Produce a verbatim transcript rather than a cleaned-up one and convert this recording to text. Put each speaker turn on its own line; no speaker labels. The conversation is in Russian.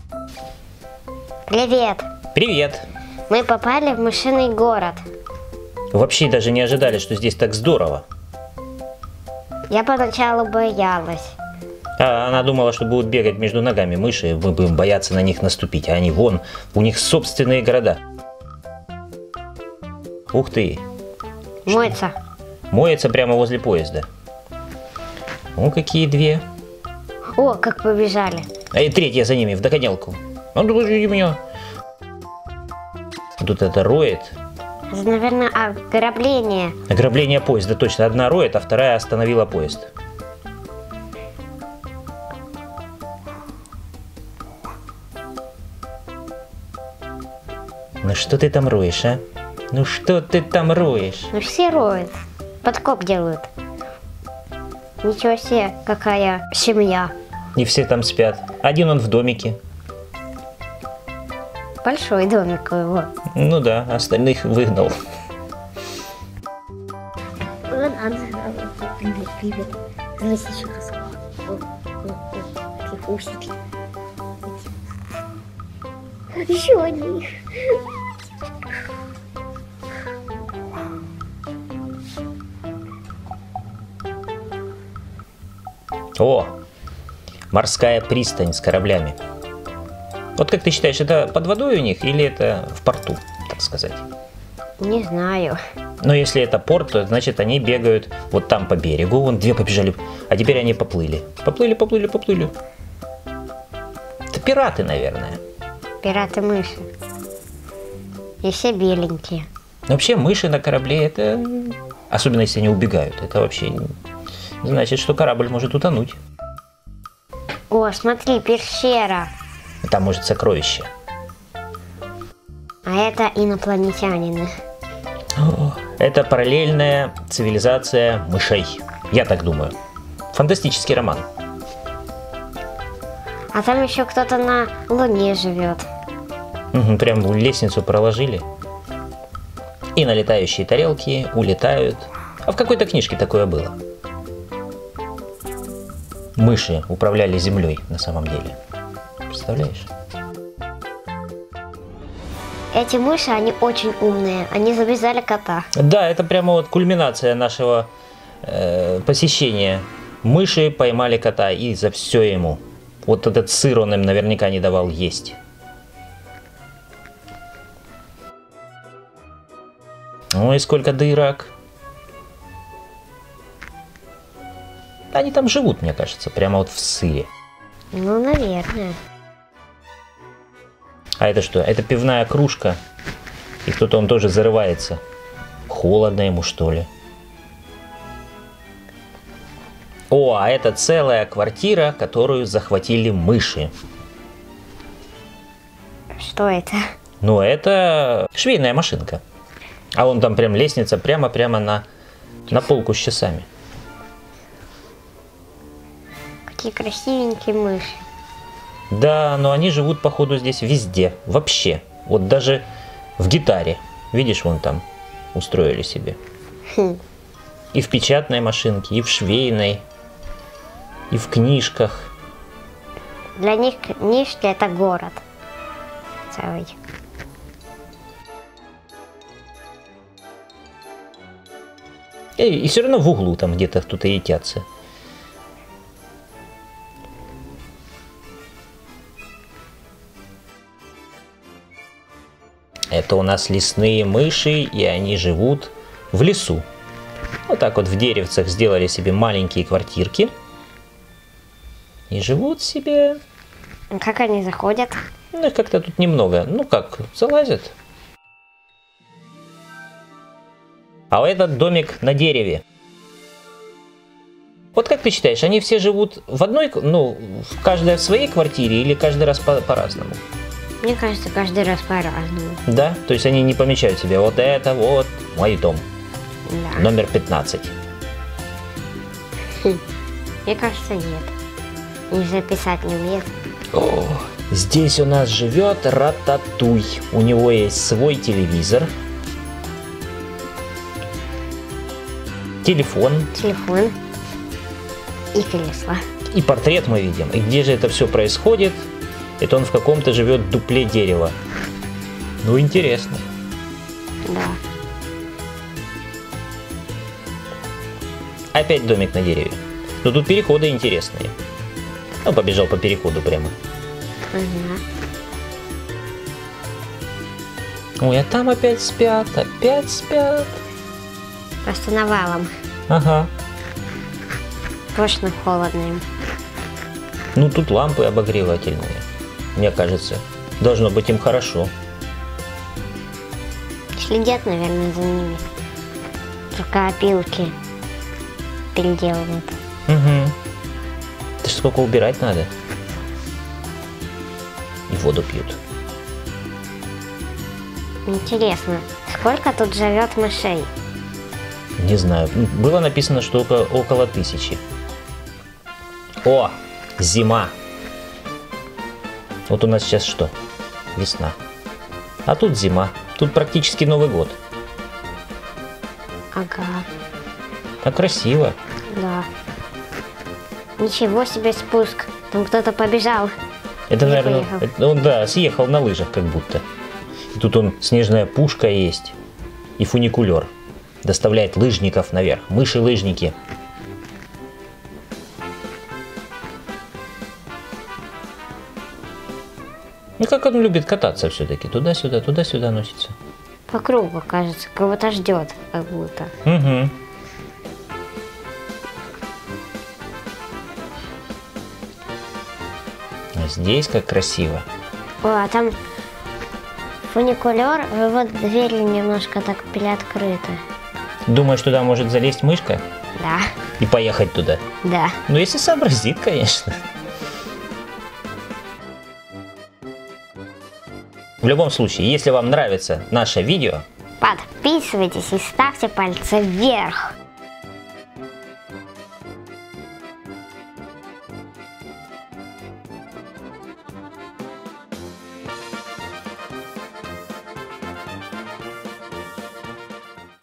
Привет.
Привет.
Мы попали в мышиный город.
Вообще даже не ожидали, что здесь так здорово.
Я поначалу боялась.
А она думала, что будут бегать между ногами мыши, мы будем бояться на них наступить, а они вон, у них собственные города. Ух ты.
Моется.
Моется прямо возле поезда. О, какие две.
О, как побежали.
А и третья за ними, в догонялку. А ну, подожди меня. Тут это роет.
Это, наверное, ограбление.
Ограбление поезда, точно. Одна роет, а вторая остановила поезд. Ну что ты там роешь, а? Ну что ты там роешь?
Ну все роют. Подкоп делают. Ничего себе, какая семья.
Не все там спят. Один он в домике.
Большой домик у его.
Ну да, остальных выгнал.
Привет, привет. Давайте еще раз. Таких усики. Еще одни.
О, морская пристань с кораблями. Вот как ты считаешь, это под водой у них или это в порту, так сказать?
Не знаю.
Но если это порт, то значит они бегают вот там по берегу. Вон две побежали, а теперь они поплыли. Поплыли, поплыли, поплыли. Это пираты, наверное.
Пираты-мыши. И все беленькие.
Вообще мыши на корабле, это, особенно если они убегают, это вообще значит, что корабль может утонуть.
О, смотри, пещера.
Там может сокровище.
А это инопланетянины.
О, это параллельная цивилизация мышей. Я так думаю. Фантастический роман.
А там еще кто-то на Луне живет.
Угу, прям лестницу проложили. И на летающие тарелки улетают. А в какой-то книжке такое было. Мыши управляли землей на самом деле. Представляешь?
Эти мыши, они очень умные. Они завязали кота.
Да, это прямо вот кульминация нашего э, посещения. Мыши поймали кота и за все ему. Вот этот сыр он им наверняка не давал есть. Ой, сколько дырок. Они там живут, мне кажется, прямо вот в сыре.
Ну, наверное.
А это что? Это пивная кружка. И кто-то он тоже зарывается. Холодно ему, что ли? О, а это целая квартира, которую захватили мыши.
Что это?
Ну, это швейная машинка. А вон там прям лестница прямо-прямо на, на полку с часами.
Какие красивенькие мыши.
Да, но они живут, походу, здесь везде. Вообще. Вот даже в гитаре. Видишь, вон там устроили себе.
Хм.
И в печатной машинке, и в швейной, и в книжках.
Для них книжки это город целый.
И, и все равно в углу там где-то кто-то ютятся. Это у нас лесные мыши, и они живут в лесу. Вот так вот в деревцах сделали себе маленькие квартирки. И живут себе.
Как они заходят?
Ну, их как-то тут немного. Ну как, залазят. А этот домик на дереве. Вот как ты считаешь, они все живут в одной, ну, каждая в своей квартире или каждый раз по- по-разному?
Мне кажется, каждый раз по-разному.
Да? То есть они не помечают себе, вот это вот мой дом.
Да.
Номер пятнадцать.
Хм. Мне кажется, нет. Они записать не умеют.
О, здесь у нас живет Рататуй. У него есть свой телевизор. Телефон.
Телефон. И кресло.
И портрет мы видим. И где же это все происходит? Это он в каком-то живет дупле дерева. Ну, интересно.
Да.
Опять домик на дереве. Но тут переходы интересные. Ну, побежал по переходу прямо.
Ага.
Ой, а там опять спят, опять спят.
Просто навалом.
Ага.
Точно холодно им.
Ну, тут лампы обогревательные. Мне кажется, должно быть им хорошо.
Следят, наверное, за ними. Только опилки переделывают.
Угу. Это ж сколько убирать надо. И воду пьют.
Интересно, сколько тут живет мышей?
Не знаю. Было написано, что около, около тысячи. О, зима. Вот у нас сейчас что? Весна. А тут зима. Тут практически Новый год.
Ага,
А красиво.
да. Ничего себе спуск. Там кто-то побежал.
Это,
Или
наверное,
поехал.
это- он, да, съехал на лыжах как будто. И тут он, снежная пушка есть. И фуникулер. Доставляет лыжников наверх. Мыши-лыжники. Ну, как он любит кататься все-таки. Туда-сюда, туда-сюда носится.
По кругу, кажется, кого-то ждет, как будто.
Угу. А здесь как красиво.
О, а там фуникулер, и вот двери немножко так приоткрыты.
Думаешь, туда может залезть мышка
Да,
и поехать туда?
да.
Ну, если сообразит, конечно. В любом случае, если вам нравится наше видео,
Подписывайтесь и ставьте пальцы вверх.